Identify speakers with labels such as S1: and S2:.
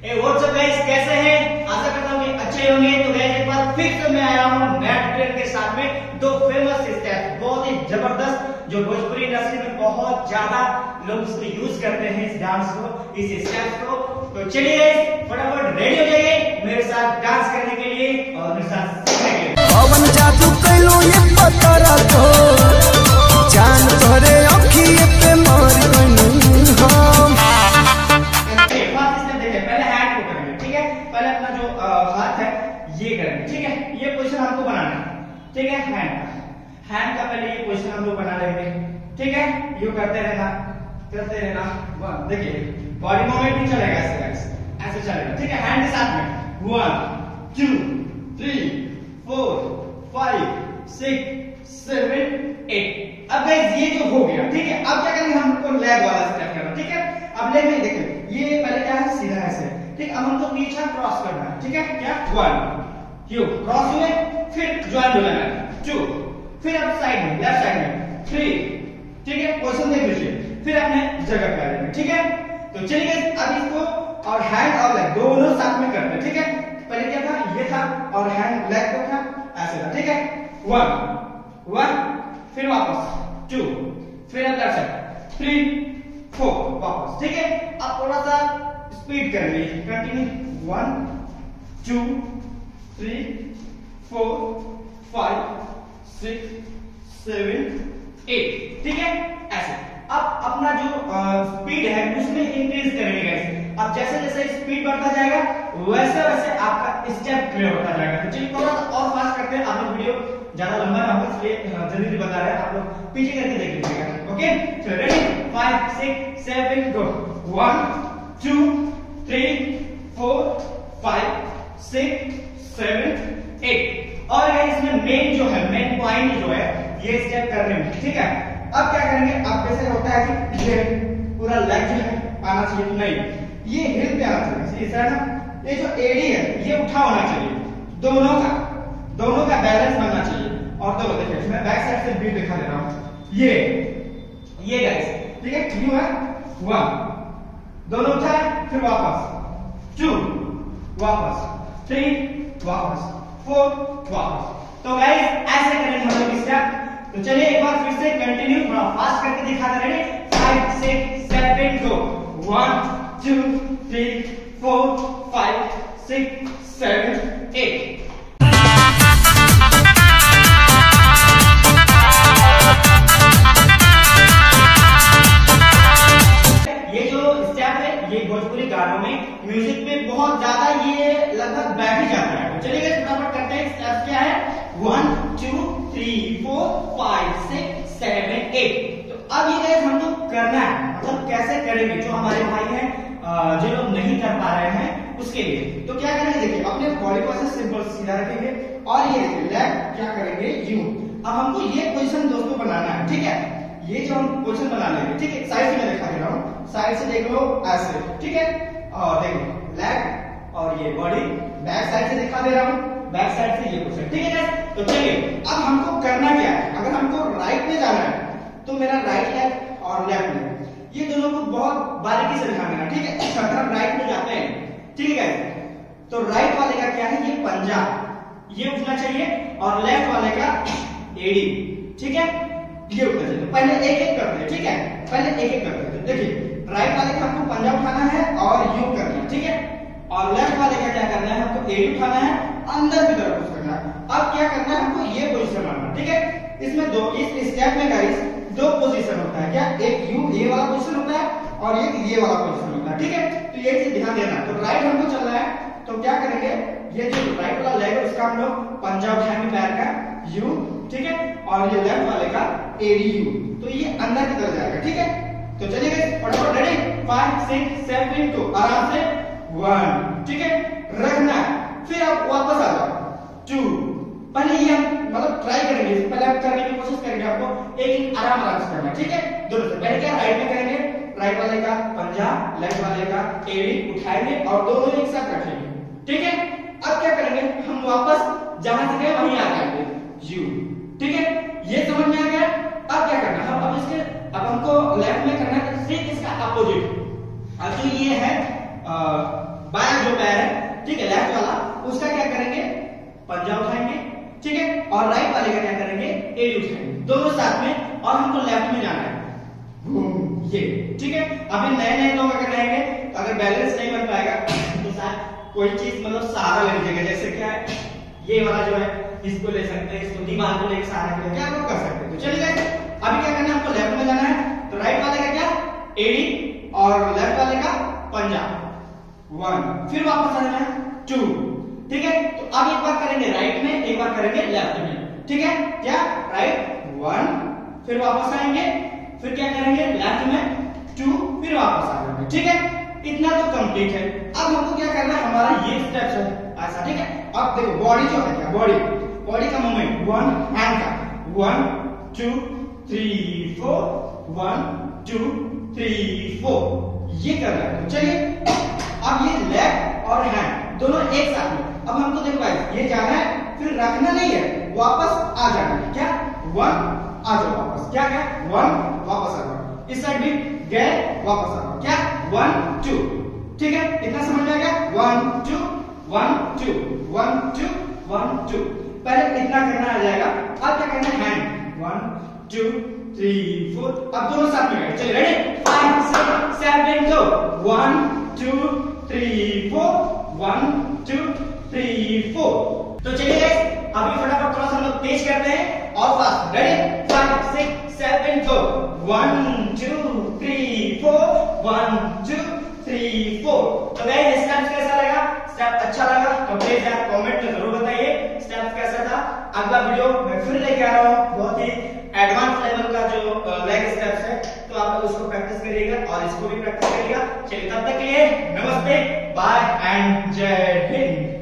S1: WhatsApp guys, कैसे हैं? आशा करता हूँ कि अच्छे होंगे। तो गाइस एक बार फिर से मैं आया हूँ नया ट्रेंड के साथ में दो फेमस स्टेप्स, बहुत ही जबरदस्त, जो भोजपुरी इंडस्ट्री में बहुत ज्यादा लोग इसको यूज करते हैं, इस डांस को, इस स्टेप्स को। तो चलिए गाइस फटाफट रेडी हो जाइए मेरे साथ डांस करने के लिए और मेरे साथ सीखने के लिए।
S2: पवन जादू कैलो ये पता रखो, जान तोरे अखिए पे मार गइनी हम।
S1: पहले हैंड को करेंगे, ठीक है? पहले अपना जो हाथ है ये करेंगे, ठीक है? ये पोजीशन हमको बनाना है, ठीक है? हैंड का पहले ये पोजीशन हम लोग बना लेंगे, ठीक है? यू करते रहना। वन, देखिए बॉडी मूवमेंट भी चलेगा ऐसे गाइस, ऐसे चलेगा, ठीक है? हैंड के साथ में 1 2 3 4 5 6 7 8। अब गाइस ये जो हो गया, ठीक है? अब क्या करेंगे, हमको लेग वाला स्टेप करना, ठीक है? अब लेग में देखिए ये पहले क्या है, सीधा ऐसे, ठीक? अब हमको पीछे क्रॉस करना है, ठीक है? क्या 1 यू क्रॉस हुए, फिर ज्वाइन हो जाना है 2, फिर अब साइड में लेफ्ट साइड में 3, ठीक है? पोजीशन देख लीजिए, फिर अपने जगह पे आ जाएंगे, ठीक है? तो चलिए अब इसको और हैंड और लेग दोनों साथ में करते हैं, ठीक है? पहले क्या था, ये था, और हैंड लेग को था ऐसे था, ठीक है? 1 फिर वापस 2, फिर अब लेफ्ट साइड 3 4 वापस, ठीक है? अब थोड़ा सा स्पीड करेंगे, कंटिन्यू 1 2 3 4 5 6 7 8, ठीक है? ऐसे अब अपना जो स्पीड है उसमें इंक्रीज करेंगे गाइस। अब जैसे जैसे स्पीड बढ़ता जाएगा वैसे वैसे आपका स्टेप क्लियर होता जाएगा। तो चलिए थोड़ा सा और फास्ट करते हैं, आप लोग वीडियो ज्यादा लंबा ना हो इसलिए जल्दी बता रहे हैं, आप लोग पीछे करके देख लीजिएगा। ओके चलो रेडी 5 6 7 गो 1 2 3 4 5 6 7 8। और इसमें मेन जो है, मेन पॉइंट जो है ये स्टेप करने में, ठीक है? अब क्या करेंगे, अब जैसे होता है कि ये पूरा लेग जो है आना चाहिए, नहीं ये हिल पे आना चाहिए, इस तरह ना। ये जो एडी है ये उठा होना चाहिए, दोनों का बैलेंस बनना चाहिए। और दोनों देखिए मैं बैक साइड से व्यू दिखा दे रहा हूं, ये गाइस, ठीक है? क्यों है 1 दोनों उठाए, फिर वापस 2 वापस 3 वापस 4 वापस। तो गाइस ऐसे करेंगे हम लोग स्टेप। तो चलिए एक बार फिर से कंटिन्यू, थोड़ा फास्ट करके दिखा दे रहे हैं। 5 6 7 गो 1 2 3 4 5 6 7 8। ये जो स्टेप है ये भोजपुरी गानों में म्यूजिक में बहुत ज्यादा ये लगभग बैठ ही जाता है। तो चलिए फटाफट करते हैं। स्टेप क्या है 1 2 3 4 5 6 7 8। तो अब ये गाइस हम लोग करना है, मतलब कैसे करेंगे, जो हमारे भाई हैं जो लोग नहीं कर पा रहे हैं उसके लिए। तो क्या करेंगे, देखिए अपने बॉडी को ऐसे सिंपल सीधा रखेंगे और ये देखिए लेग क्या करेंगे यू। अब हमको ये पोजीशन दोस्तों बनाना है, ठीक है? ये जो हम पोजीशन बना लेंगे, ठीक है? साइड से मैं दिखा दे रहा हूँ, साइड से देख लो ऐसे, ठीक है? और देखो लेग और ये बॉडी बैक साइड से दिखा दे रहा हूँ, बैक साइड से ये पोजीशन, ठीक है गाइस? तो चलिए अब हमको करना क्या है, अगर हमको राइट में जाना है तो मेरा राइट लेग और लेफ्ट लेग ये दोनों को बहुत बारीकी से ध्यान देना, ठीक है? अगर हम राइट में जाते हैं, ठीक है? तो राइट वाले का क्या है, ये पंजा ये उठना चाहिए और लेफ्ट वाले का एडी, ठीक है? ये उठना चाहिए। पहले एक एक करते हैं, ठीक है? पहले एक एक करते हैं। देखिए राइट वाले का हमको पंजा उठाना है और यू करना है, ठीक है? और लेफ्ट वाले का क्या करना है, हमको एडी उठाना है, अंदर की तरफ पुश करना है। अब क्या करना है, हमको ये पोजीशन बनाना, ठीक है? इसमें दो, इस स्टेप में गाइस दो पोजीशन होता है, क्या? एक यू ये वाला पोजीशन होता है और एक ये वाला पोजीशन होता है, ठीक है? तो ये चीज ध्यान देना। तो राइट हमको चलना है, तो क्या करेंगे, ये जो राइट वाला लेग है उसका हम लोग पंजा उठाएंगे पैर का यू, ठीक है? और ये लेफ्ट वाले का एडी यू, तो ये अंदर की तरफ जाएगा, ठीक है? तो चलिए फटाफट रेडी 5 6 7 तो आराम से 1, ठीक है? रखना है, फिर आप वापस आ जाओ 2। पहले ये हम मतलब ट्राई करेंगे, पहले आप करने की कोशिश करेंगे, आपको एक आराम से करना, ठीक है? दोनों से पहले क्या राइट में करेंगे, राइट वाले का पंजा लेफ्ट वाले का एड़ी उठाएंगे और दोनों एक साथ रखेंगे, ठीक है? अब क्या करेंगे, हम वापस जहां से गए वहीं आ जाएंगे यू, ठीक है? ये समझ में आ गया? अब क्या करना है, अब हमको लेफ्ट में करना है ठीक इसका अपोजिट। अब जो ये है बायां जो पैर है, ठीक है, लेफ्ट वाला, उसका क्या करेंगे, पंजा उठाएंगे, ठीक है, और राइट वाले का क्या करेंगे, एड़ी उठाएंगे, दोनों साथ में, और हमको लेफ्ट में जाना है, ये, ठीक है। अभी नए नए लोग अगर रहेंगे तो अगर बैलेंस नहीं बन पाएगा तो शायद कोई चीज मतलब सहारा ले लीजिएगा, जैसे क्या है, ये वाला जो है इसको ले सकते हैं, इसको दिमाग को लेकर सहारा के लिए क्या लोग कर सकते हैं। तो चलिए अभी क्या करना है, हमको लेफ्ट में जाना है, तो राइट वाले का क्या, एड़ी, और लेफ्ट वाले का पंजा, 1, फिर वापस आ जाना है 2, ठीक है। तो अब एक बार करेंगे राइट में, एक बार करेंगे लेफ्ट में, ठीक है, क्या, राइट 1, फिर वापस आएंगे, फिर क्या करेंगे, लेफ्ट में 2, फिर वापस आ जाएंगे, ठीक है। इतना तो कंप्लीट है। अब हमको क्या करना है, हमारा ये स्टेप्स है ऐसा, ठीक है। अब देखो बॉडी जो है, क्या बॉडी का मूवमेंट, 1 हैंड का, 1 2 3 4, 1 2 3 4, ये करना है। तो चलिए अब ये लेग और हैंड दोनों एक साथ में, अब हमको देखो गाइस, ये जाना है, फिर रखना नहीं है, वापस आ जाना है, क्या, 1 आ जाओ वापस, क्या 1 वापस आ जाओ, इस साइड भी गए, वापस आ जाओ, क्या 1 2, ठीक है, इतना समझ में आ गया, 1 2 1 2 1 2 1 2, पहले इतना करना आ जाएगा। अब क्या करना है, हैंड 1 2 3 4, अब दोनों साथ में गए, चलिए रेडी, 5 6 7 गो, 1 2 3 4, 1 2 3 4। तो चलिए गाइस अभी फटाफट थोड़ा सा हम लोग तेज करते हैं और फास्ट, रेडी, 5 6 7 गो, 1 2 3 4, 1 2 3 4। तो गाइस स्टेप्स कैसा लगा, स्टेप अच्छा लगा तो प्लीज यार कमेंट में जरूर बताइए स्टेप्स कैसा था। अगला वीडियो मैं फिर लेके आ रहा हूँ, बहुत ही एडवांस लेवल का जो लेग स्टेप्स है, तो आप लोग उसको प्रैक्टिस करिएगा और इसको भी प्रैक्टिस करिएगा। चलिए तब तक के लिए नमस्ते, बाय एंड जय हिंद।